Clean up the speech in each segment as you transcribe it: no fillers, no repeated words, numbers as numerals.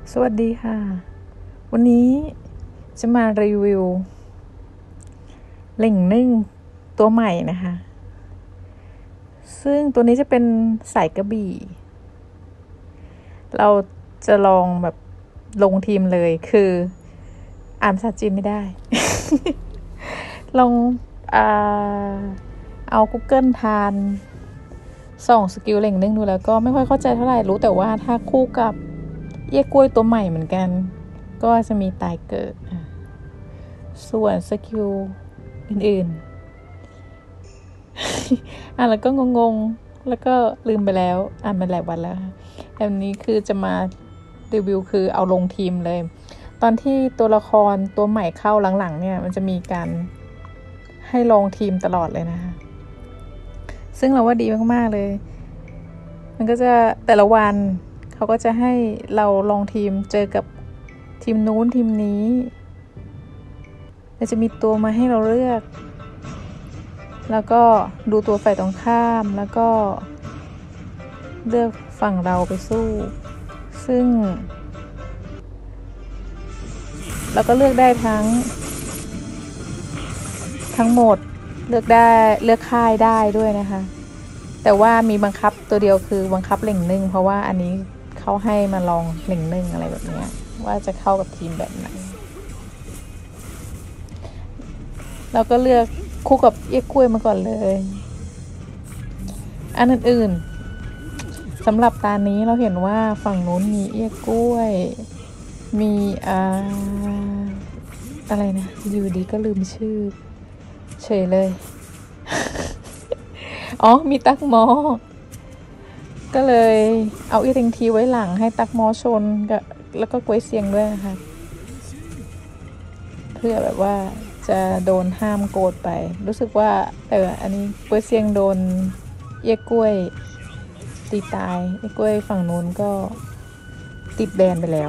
สวัสดีค่ะวันนี้จะมารีวิวเหล่งนึ่งตัวใหม่นะคะซึ่งตัวนี้จะเป็นสายกระบี่เราจะลองแบบลงทีมเลยคืออ่านภาษาจีนไม่ได้ ลองเอา Google ทานส่องสกิลเหล่งนึ่งดูแล้วก็ไม่ค่อยเข้าใจเท่าไหร่รู้แต่ว่าถ้าคู่กับเอี้ยกล้วยตัวใหม่เหมือนกันก็จะมีตายเกิดส่วนสกิลอื่นๆแล้วก็งงๆแล้วก็ลืมไปแล้วอ่านมาหลายวันแล้วแบบนี้คือจะมารีวิวคือเอาลงทีมเลยตอนที่ตัวละครตัวใหม่เข้าหลังๆเนี่ยมันจะมีการให้ลงทีมตลอดเลยนะคะซึ่งเราว่าดีมากๆเลยมันก็จะแต่ละวันเขาก็จะให้เราลองทีมเจอกับทีมนู้นทีมนี้จะมีตัวมาให้เราเลือกแล้วก็ดูตัวฝ่ายตรงข้ามแล้วก็เลือกฝั่งเราไปสู้ซึ่งเราก็เลือกได้ทั้งหมดเลือกค่ายได้ด้วยนะคะแต่ว่ามีบังคับตัวเดียวคือบังคับเหล่งนึ่งเพราะว่าอันนี้เขาให้มาลองเหล่งนึ่งอะไรแบบนี้ว่าจะเข้ากับทีมแบบไหนเราก็เลือกคู่กับเอี้ยกล้วยมาก่อนเลยอันอื่นๆสำหรับตานี้เราเห็นว่าฝั่งนู้นมีเอี้ยกล้วยมีอะไรนะอยู่ดีก็ลืมชื่อเฉยเลย อ๋อมีตักหมอก็เลยเอาอีทิงทีไว้หลังให้ตักหมอชนกับแล้วก็กวยเสียงด้วยนะคะเพื่อแบบว่าจะโดนห้ามโกรธไปรู้สึกว่าอันนี้กวยเสียงโดนเอี้ยกล้วยตีตายเอี้ยกล้วยฝั่งนู้นก็ติดแบนไปแล้ว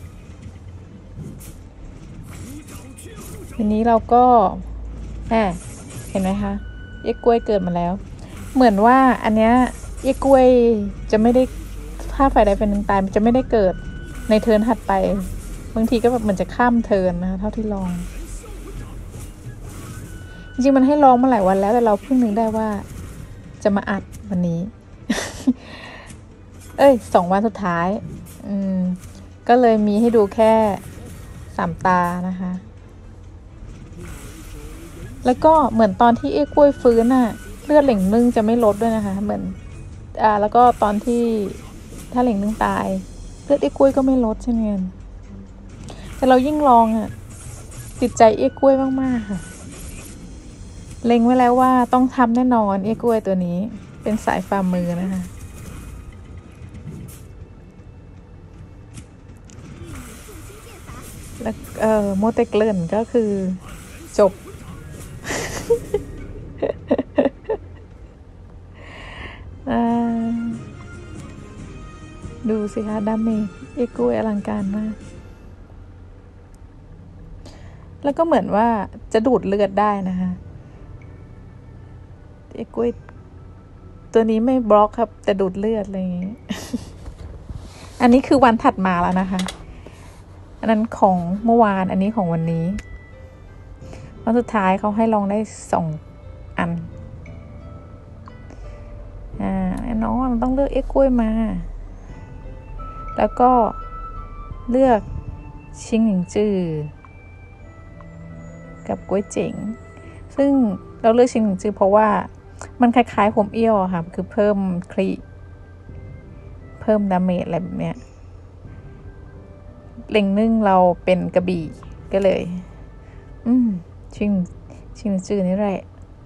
ทีนี้เราก็เห็นไหมคะเอี้ยกล้วยเกิดมาแล้วเหมือนว่าอันเนี้ยเอี้ยกล้วยจะไม่ได้ถ้าฝ่ายใดฝ่ายหนึ่งตายมันจะไม่ได้เกิดในเทิร์นถัดไปบางทีก็แบบเหมือนจะข้ามเทิร์นนะคะเท่าที่ลองจริงๆมันให้ลองมาหลายวันแล้วแต่เราเพิ่งนึกได้ว่าจะมาอัดวันนี้ 2 วันสุดท้ายก็เลยมีให้ดูแค่3 ตานะคะแล้วก็เหมือนตอนที่เอ้กล้วยฟื้นน่ะเลือดเหล่งนึ่งจะไม่ลดด้วยนะคะเหมือนแล้วก็ตอนที่ถ้าเหล่งนึ่งตายเลือดเอ้กล้วยก็ไม่ลดเช่นกันแต่เรายิ่งลองติดใจเอ้กล้วยมากๆค่ะเล็งไว้แล้วว่าต้องทำแน่นอนเอ้กล้วยตัวนี้เป็นสายฝ่ามือนะคะแล้วโมเตเกลื่อนก็คือจบ ดูสิคะดาเมจเอ้กล้วยอลังการมากแล้วก็เหมือนว่าจะดูดเลือดได้นะคะเอ้กล้วยตัวนี้ไม่บล็อกครับแต่ดูดเลือดอะไรอย่างงี้ อันนี้คือวันถัดมาแล้วนะคะอันนั้นของเมื่อวานอันนี้ของวันนี้วันสุดท้ายเขาให้ลองได้2 อันน้องต้องเลือกเอ้กล้วยมาแล้วก็เลือกชิงหนิงจือกับกล้วยเจ๋งซึ่งเราเลือกชิงหนิงจือเพราะว่ามันคล้ายๆผมเอี้ยวค่ะคือเพิ่มครีเพิ่มดาเมจอะไรแบบเนี้ยเล็งนึ่งเราเป็นกระบี่ก็เลยชิงหนิงจือนี่แหละ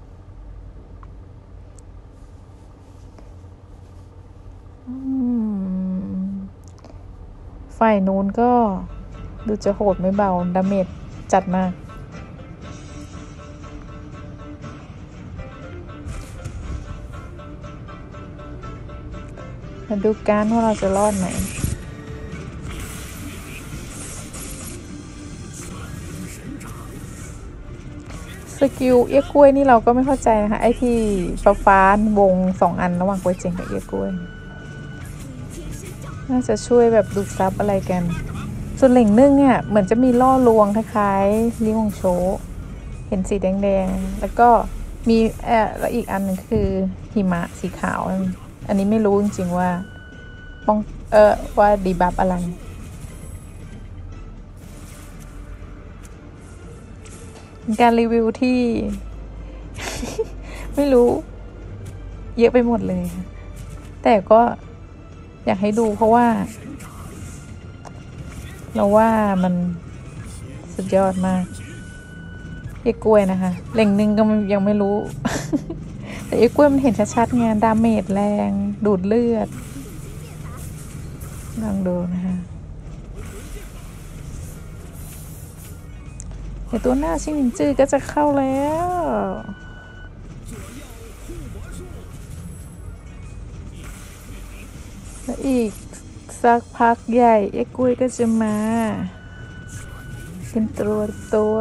ฝ่ายนู้นก็ดูจะโหดไม่เบาดาเมจจัดมากมาดูกันว่าเราจะรอดไหมสกิลเอี้ยกล้วยนี่เราก็ไม่เข้าใจนะคะไอ้ที่ฟ้าวง2 อันระหว่างกล้วยเจ๋งกับเอี้ยกล้วยน่าจะช่วยแบบดูดซับอะไรกันส่วนเหล่งนึ่งเนี่ยเหมือนจะมีล่อลวงคล้ายๆลิฮงโชเห็นสีแดงๆแล้วก็มีแล้วอีกอันนึงคือหิมะสีขาวอันนี้ไม่รู้จริงๆว่าป้องว่าดีบัฟอะไรการรีวิวที่ ไม่รู้เยอะไปหมดเลยแต่ก็อยากให้ดูเพราะว่าเราว่ามันสุดยอดมากเอ้กล้วยนะคะเหล่งนึงก็ยังไม่รู้ แต่เอ้กล้วยมันเห็นชัดๆไงดาเมจแรงดูดเลือดลองดูนะคะเดี๋ยวตัวหน้าชิงหนิงจื้อก็จะเข้าแล้วและอีกสักพักใหญ่เอ้กล้วยก็จะมาเป็นตัว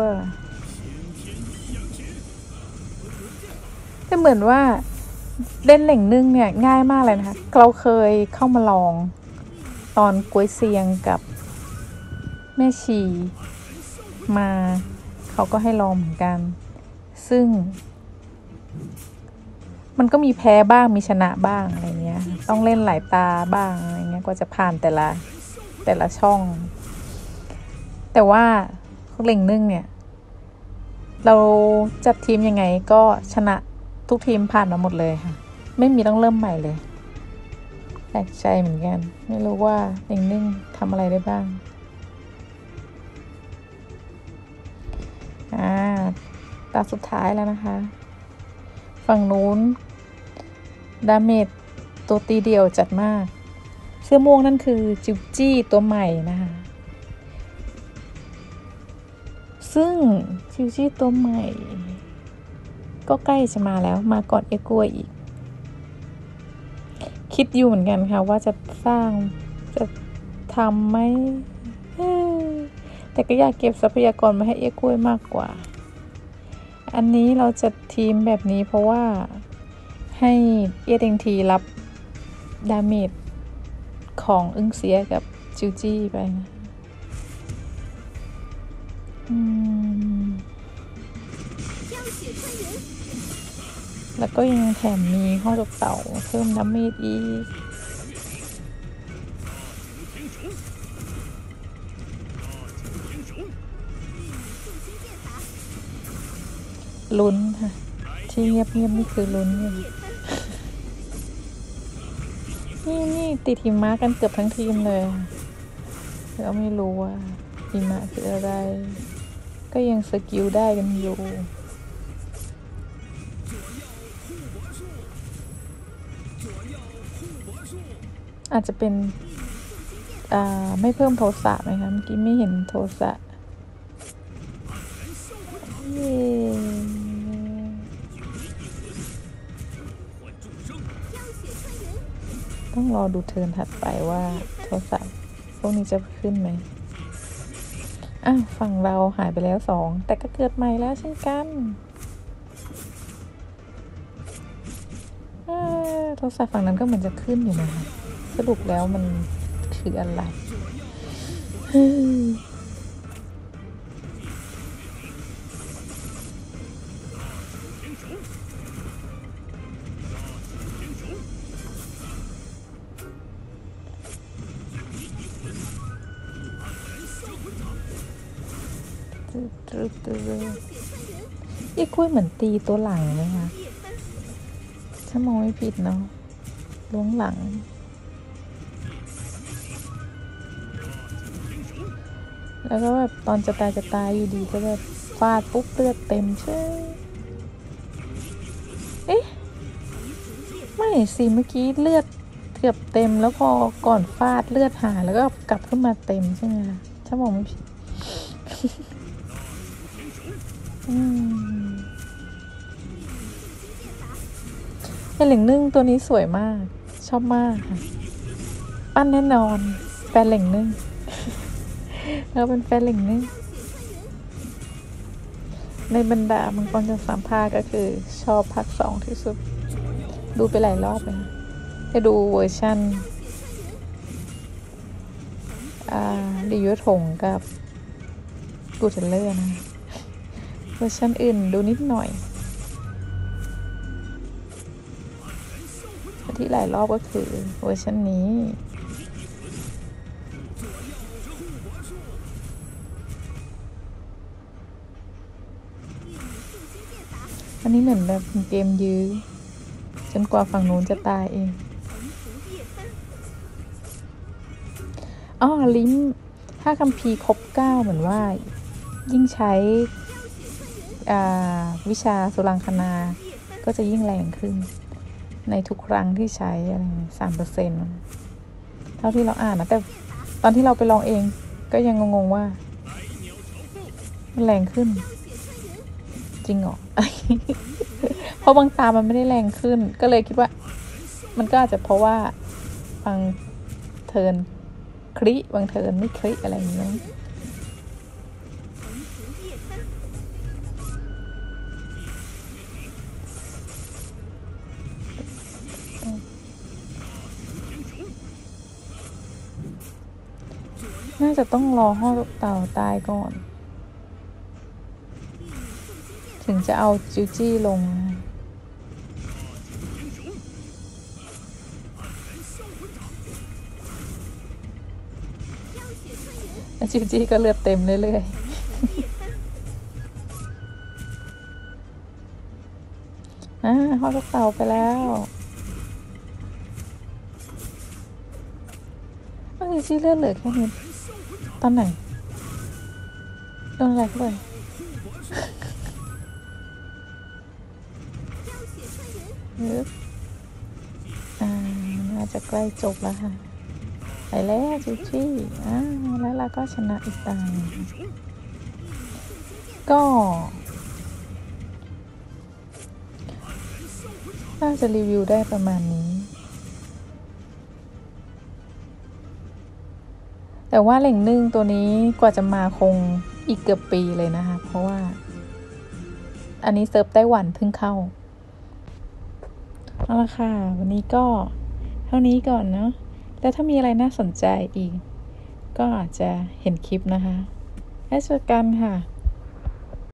แต่เหมือนว่าเล่นเหล่งนึ่งเนี่ยง่ายมากเลยนะคะเราเคยเข้ามาลองตอนกวยเซียงกับแม่ชีมาเขาก็ให้ลองเหมือนกันซึ่งมันก็มีแพ้บ้างมีชนะบ้างอะไรเงี้ยต้องเล่นหลายตาบ้างอะไรเงี้ยกว่าจะผ่านแต่ละช่องแต่ว่าเหล่งนึ่งเนี่ยเราจัดทีมยังไงก็ชนะทุกทีมผ่านมาหมดเลยค่ะไม่มีต้องเริ่มใหม่เลยแปลกใจเหมือนกันไม่รู้ว่าเหล่งนึ่งทำอะไรได้บ้างตาสุดท้ายแล้วนะคะฝั่งนู้นดาเมจตัวตีเดียวจัดมากเสื้อม่วงนั่นคือจิวจี้ตัวใหม่นะคะซึ่งจิวจี้ตัวใหม่ก็ใกล้จะมาแล้วมาก่อนเอกล้วยอีกคิดอยู่เหมือนกันค่ะว่าจะทำไหมแต่ก็อยากเก็บทรัพยากรมาให้เอกล้วยมากกว่าอันนี้เราจัดทีมแบบนี้เพราะว่าให้เอเดงทีรับดาเมจของอึ้งเสียกับจิวจี้ไปนะแล้วก็ยังแถมมีข้อจบเต่าเพิ่มดาเมจอีกลุ้นค่ะที่เงียบนี่คือลุ้นอยู่นี่ติดหิมะกันเกือบทั้งทีมเลยแล้วไม่รู้ว่าหิมะคืออะไรก็ยังสกิลได้กันอยู่อาจจะเป็นไม่เพิ่มโทสะไหมคะเมื่อกี้ไม่เห็นโทสะต้องรอดูเทิร์นถัดไปว่าโทรศัพท์พวกนี้จะขึ้นไหมฝั่งเราหายไปแล้ว2แต่ก็เกิดใหม่แล้วเช่นกันโทรศัพท์ฝั่งนั้นก็เหมือนจะขึ้นอยู่นะคะสรุปแล้วมันคืออะไรอีกล้วยเหมือนตีตัวหลังไหมคะถ้ามองไม่ผิดเนาะล้วงหลังแล้วก็แบบตอนจะตายอยู่ดีก็แบบฟาดปุ๊บเลือดเต็มใช่ไม่สิเมื่อกี้เลือดเกือบเต็มแล้วพอก่อนฟาดเลือดหายแล้วก็กลับขึ้นมาเต็มใช่ไหมคะถ้ามองไม่ผิดเป็นเหล่งนึ่งตัวนี้สวยมากชอบมากค่ะปั้นแน่นอนแฟนเหล่งนึ่งเราเป็นแฟนเหล่งนึ่งในบรรดามังกรจาก3 ภาคก็คือชอบภาค2ที่สุดดูไปหลายรอบเลยจะดูเวอร์ชันรีวิวถงกับกูเทเลอร์นะเวอร์ชันอื่นดูนิดหน่อยที่หลายรอบก็คือเวอร์ชันนี้อันนี้เหมือนแบบเกมยื้อจนกว่าฝั่งนู้นจะตายเองลิ้มถ้าคัมภีร์ครบ9เหมือนว่ายิ่งใช้วิชาสุรังคณาก็จะยิ่งแรงขึ้นในทุกครั้งที่ใช้อะไร3%เท่าที่เราอ่านนะแต่ตอนที่เราไปลองเองก็ยังงงๆว่ามันแรงขึ้นจริงเหรอ เพราะบางตามันไม่ได้แรงขึ้นก็เลยคิดว่ามันก็อาจจะเพราะว่าบางเทิร์นคลิบางเทิร์นไม่คลิอะไรอย่างเงี้ยน่าจะต้องรอห่อเต่าตายก่อนถึงจะเอาจิวจี้ลงแล้วจิวจี้ก็เลือดเต็มเรื่อยๆห่อเต่าไปแล้วจิวจี้เลือดเหลือแค่นี้ตอนไหนโดนอะไรเข้าไปน่าจะใกล้จบแล้วค่ะไปแล้วจิวจี้แล้วเราก็ชนะอีกตาก็น่าจะรีวิวได้ประมาณนี้แต่ว่าเหล่งนึ่งตัวนี้กว่าจะมาคงอีกเกือบปีเลยนะคะเพราะว่าอันนี้เซิร์ฟไต้หวันเพิ่งเข้าเอาละค่ะวันนี้ก็เท่านี้ก่อนเนาะแล้วถ้ามีอะไรน่าสนใจอีกก็อาจจะเห็นคลิปนะคะแล้วเจอกันค่ะ